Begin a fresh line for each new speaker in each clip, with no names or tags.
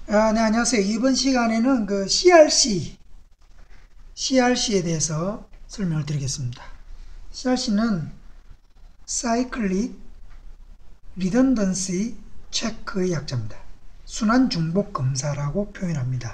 네, 안녕하세요. 이번 시간에는 그 CRC에 대해서 설명을 드리겠습니다. CRC는 Cyclic Redundancy Check의 약자입니다. 순환 중복 검사라고 표현합니다.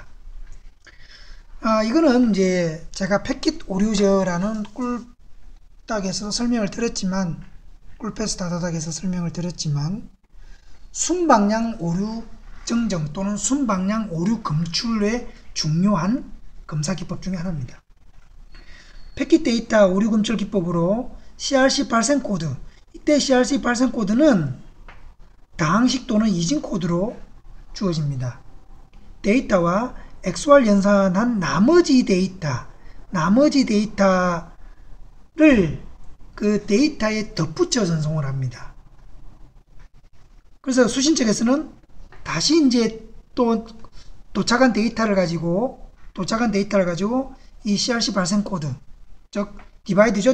이거는 이제 제가 패킷 오류저라는 꿀딱에서 설명을 드렸지만, 꿀패스 다다닥에서 설명을 드렸지만, 순방향 오류 정정 또는 순방향 오류 검출의 중요한 검사 기법 중에 하나입니다. 패킷 데이터 오류 검출 기법으로 CRC 발생 코드, 이때 CRC 발생 코드는 다항식 또는 이진 코드로 주어집니다. 데이터와 XOR 연산한 나머지 데이터를 그 데이터에 덧붙여 전송을 합니다. 그래서 수신 측에서는 다시 이제 또 도착한 데이터를 가지고 이 CRC 발생 코드, 즉 디바이드죠,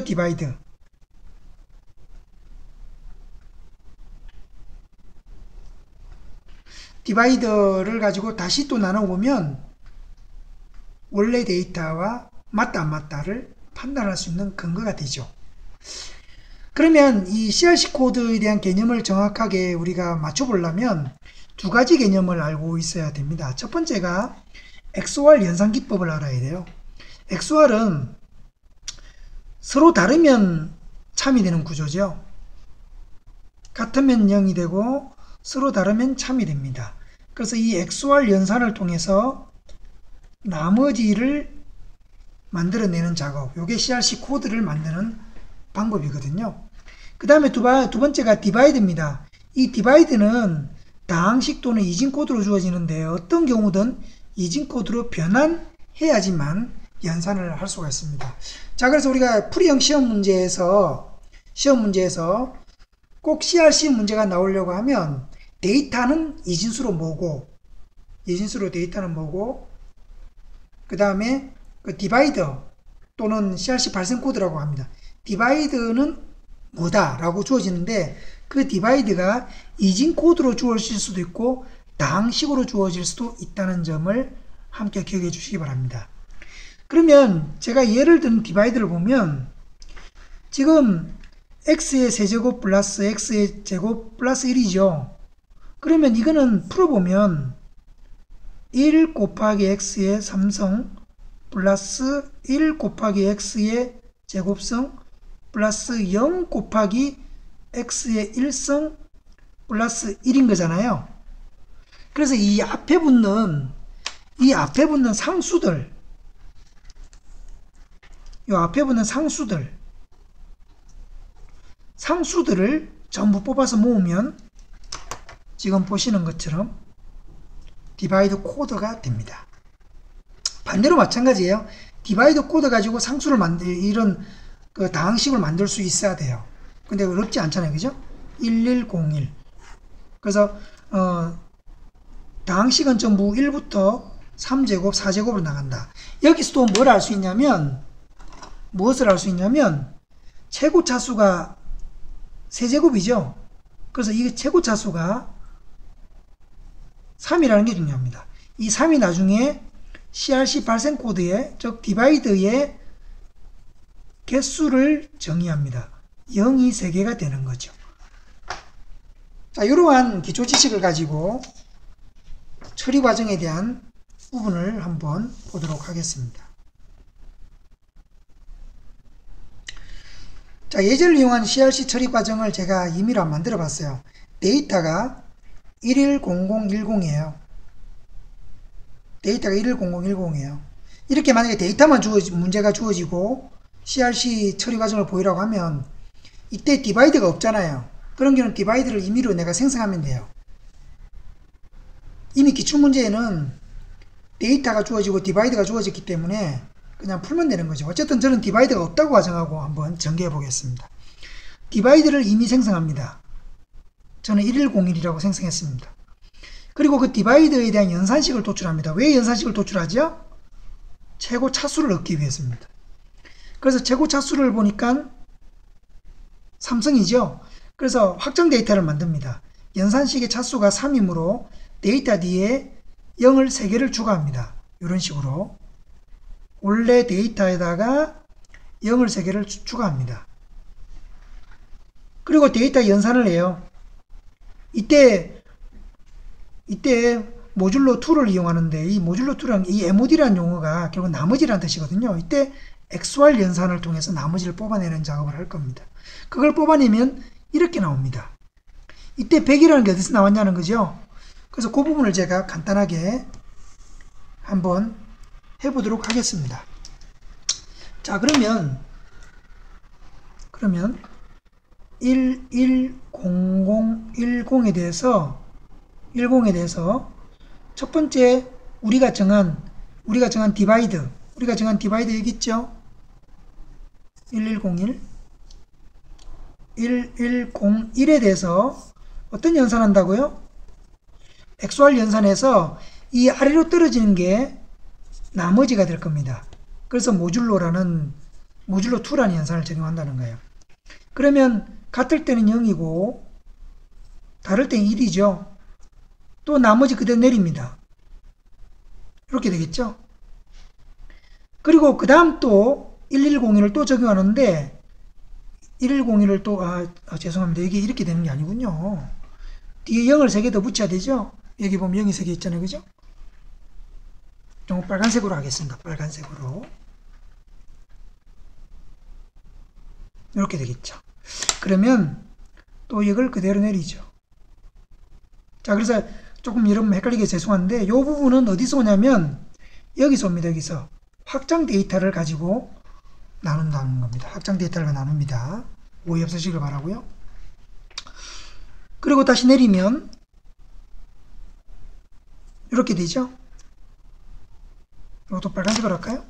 디바이더를 가지고 다시 또 나눠보면 원래 데이터와 맞다 안 맞다를 판단할 수 있는 근거가 되죠. 그러면 이 CRC 코드에 대한 개념을 정확하게 우리가 맞춰보려면 두 가지 개념을 알고 있어야 됩니다. 첫 번째가 XOR 연산 기법을 알아야 돼요. XOR은 서로 다르면 참이 되는 구조죠. 같으면 0이 되고 서로 다르면 참이 됩니다. 그래서 이 XOR 연산을 통해서 나머지를 만들어내는 작업, 이게 CRC 코드를 만드는 방법이거든요. 그 다음에 두 번째가 디바이드입니다. 이 디바이드는 다항식 또는 이진 코드로 주어지는데 어떤 경우든 이진 코드로 변환해야지만 연산을 할 수가 있습니다. 자, 그래서 우리가 풀이형 시험 문제에서 꼭 CRC 문제가 나오려고 하면 데이터는 이진수로 모으고 그 다음에 그 디바이더 또는 CRC 발생 코드라고 합니다. 디바이드는 뭐다 라고 주어지는데 그 디바이드가 이진 코드로 주어질 수도 있고 다항식으로 주어질 수도 있다는 점을 함께 기억해 주시기 바랍니다. 그러면 제가 예를 든 디바이드를 보면 지금 x의 세제곱 플러스 x의 제곱 플러스 1이죠. 그러면 이거는 풀어보면 1 곱하기 x의 3성 플러스 1 곱하기 x의 제곱성 플러스 0 곱하기 x의 1성 플러스 1인 거잖아요. 그래서 이 앞에 붙는 상수들을 전부 뽑아서 모으면 지금 보시는 것처럼 디바이드 코드가 됩니다. 반대로 마찬가지예요. 디바이드 코드 가지고 상수를 이런 그 다항식을 만들 수 있어야 돼요. 근데 어렵지 않잖아요. 그죠? 1101. 그래서 다항식은 전부 1부터 3제곱, 4제곱으로 나간다. 여기서도 뭘 알 수 있냐면 무엇을 알 수 있냐면 최고 차수가 세제곱이죠. 그래서 이 최고 차수가 3이라는 게 중요합니다. 이 3이 나중에 CRC 발생 코드에, 즉 디바이드의 개수를 정의합니다. 0이 3개가 되는 거죠. 자, 이러한 기초 지식을 가지고 처리 과정에 대한 부분을 한번 보도록 하겠습니다. 자, 예제를 이용한 CRC 처리 과정을 제가 임의로 만들어 봤어요. 데이터가 110010이에요. 이렇게 만약에 데이터만 문제가 주어지고 CRC 처리 과정을 보이라고 하면 이때 디바이드가 없잖아요. 그런 경우는 디바이드를 임의로 내가 생성하면 돼요. 이미 기출문제에는 데이터가 주어지고 디바이드가 주어졌기 때문에 그냥 풀면 되는 거죠. 어쨌든 저는 디바이드가 없다고 가정하고 한번 전개해 보겠습니다. 디바이드를 이미 생성합니다. 저는 1101이라고 생성했습니다. 그리고 그 디바이드에 대한 연산식을 도출합니다. 왜 연산식을 도출하죠? 최고 차수를 얻기 위해서입니다. 그래서 최고 차수를 보니까 삼성이죠. 그래서 확정 데이터를 만듭니다. 연산식의 차수가 3이므로 데이터 뒤에 0을 3개를 추가합니다. 이런 식으로 원래 데이터에다가 0을 3개를 추가합니다. 그리고 데이터 연산을 해요. 이때 모듈로 2를 이용하는데 이 모듈로 2라는 이 MOD라는 용어가 결국 나머지라는 뜻이거든요. 이때 XOR 연산을 통해서 나머지를 뽑아내는 작업을 할 겁니다. 그걸 뽑아내면 이렇게 나옵니다. 이때 100이라는 게 어디서 나왔냐는 거죠. 그래서 그 부분을 제가 간단하게 한번 해보도록 하겠습니다. 자, 그러면 110010에 대해서 첫 번째 우리가 정한 디바이드 여기 있죠? 1101에 대해서 어떤 연산한다고요? XOR 연산해서 이 아래로 떨어지는 게 나머지가 될 겁니다. 그래서 모듈로 2라는 연산을 적용한다는 거예요. 그러면 같을 때는 0이고 다를 때는 1이죠. 또 나머지 그대로 내립니다. 이렇게 되겠죠. 그리고 그 다음 또 1101을 또 적용하는데 1101을 또 죄송합니다. 이게 이렇게 되는 게 아니군요. 뒤에 0을 3개 더 붙여야 되죠. 여기 보면 0이 3개 있잖아요. 그죠? 좀 빨간색으로 하겠습니다. 빨간색으로. 이렇게 되겠죠. 그러면 또 이걸 그대로 내리죠. 자, 그래서 조금 여러분 헷갈리게 죄송한데 이 부분은 어디서 오냐면 여기서 옵니다. 여기서 확장 데이터를 가지고 나눈다는 겁니다. 확장 데이터를 나눕니다. 오해 없으시길 바라고요. 그리고 다시 내리면 이렇게 되죠. 이것도 빨간색으로 할까요?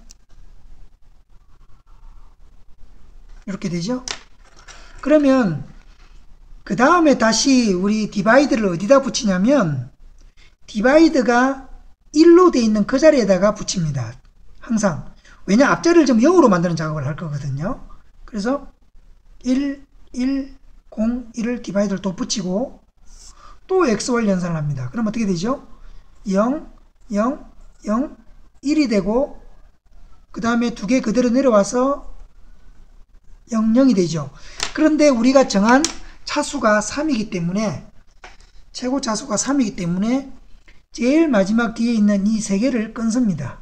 이렇게 되죠. 그러면 그 다음에 다시 우리 디바이드를 어디다 붙이냐면 디바이드가 1로 되어 있는 그 자리에다가 붙입니다. 항상. 왜냐 앞자리를 좀 0으로 만드는 작업을 할 거거든요. 그래서 1, 1, 0, 1을 디바이드를 또 붙이고 또 XOR 연산을 합니다. 그럼 어떻게 되죠? 0, 0, 0, 1이 되고 그 다음에 2개 그대로 내려와서 0, 0이 되죠. 그런데 우리가 정한 차수가 3이기 때문에 최고 차수가 3이기 때문에 제일 마지막 뒤에 있는 이 3개를 끊습니다.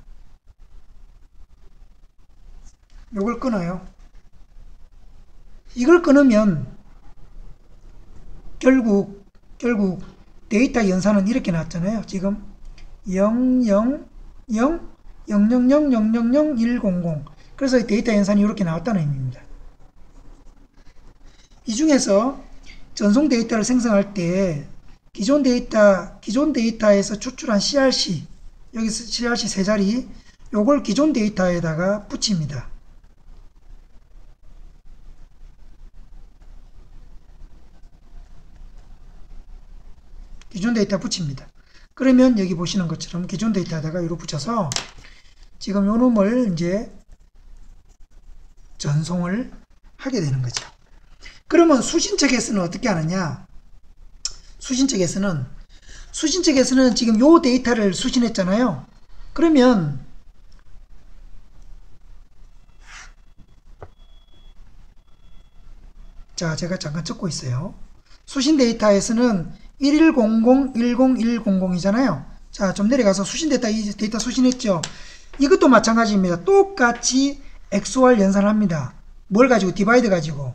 요걸 끊어요. 이걸 끊으면 결국 데이터 연산은 이렇게 나왔잖아요. 지금 0, 0, 0, 0, 0, 0, 0, 0, 0, 1, 0, 0. 그래서 데이터 연산이 이렇게 나왔다는 의미입니다. 이 중에서 전송 데이터를 생성할 때 기존 데이터에서 추출한 CRC, 여기서 CRC 3자리, 요걸 기존 데이터에다가 붙입니다. 기존 데이터 붙입니다. 그러면 여기 보시는 것처럼 기존 데이터에다가 이렇게 붙여서 지금 요 놈을 이제 전송을 하게 되는 거죠. 그러면 수신 측에서는 어떻게 하느냐? 수신 측에서는 지금 요 데이터를 수신했잖아요. 그러면 자, 제가 잠깐 적고 있어요. 수신 데이터에서는 11001010이잖아요. 자, 좀 내려가서 수신 데이터 수신했죠. 이것도 마찬가지입니다. 똑같이 XOR 연산을 합니다. 뭘 가지고? 디바이드 가지고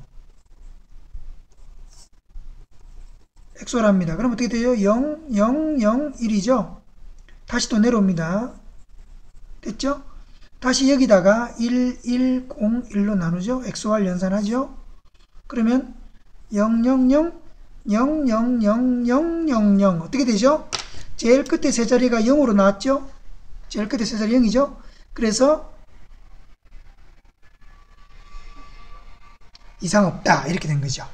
XOR 합니다. 그럼 어떻게 돼요? 0, 0, 0, 1이죠. 다시 또 내려옵니다. 됐죠? 다시 여기다가 1, 1, 0, 1로 나누죠. XOR 연산하죠. 그러면 0, 0, 0, 0, 0, 0, 0, 0, 0 어떻게 되죠? 제일 끝에 세 자리가 0으로 나왔죠? 제일 끝에 세 자리 0이죠? 그래서 이상 없다 이렇게 된 거죠.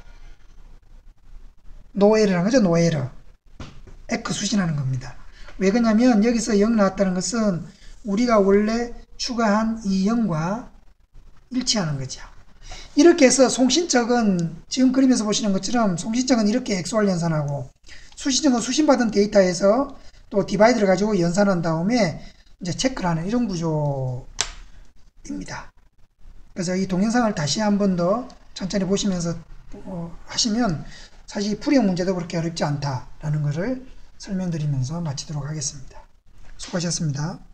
노에러라는 거죠. 노에러. 에크 수신하는 겁니다. 왜 그러냐면 여기서 0 나왔다는 것은 우리가 원래 추가한 이 0과 일치하는 거죠. 이렇게 해서 송신척은 지금 그림에서 보시는 것처럼 송신척은 이렇게 XOR 연산하고 수신척은 수신받은 데이터에서 또 디바이드를 가지고 연산한 다음에 이제 체크를 하는 이런 구조입니다. 그래서 이 동영상을 다시 한 번 더 천천히 보시면서 하시면 사실 풀이형 문제도 그렇게 어렵지 않다라는 것을 설명드리면서 마치도록 하겠습니다. 수고하셨습니다.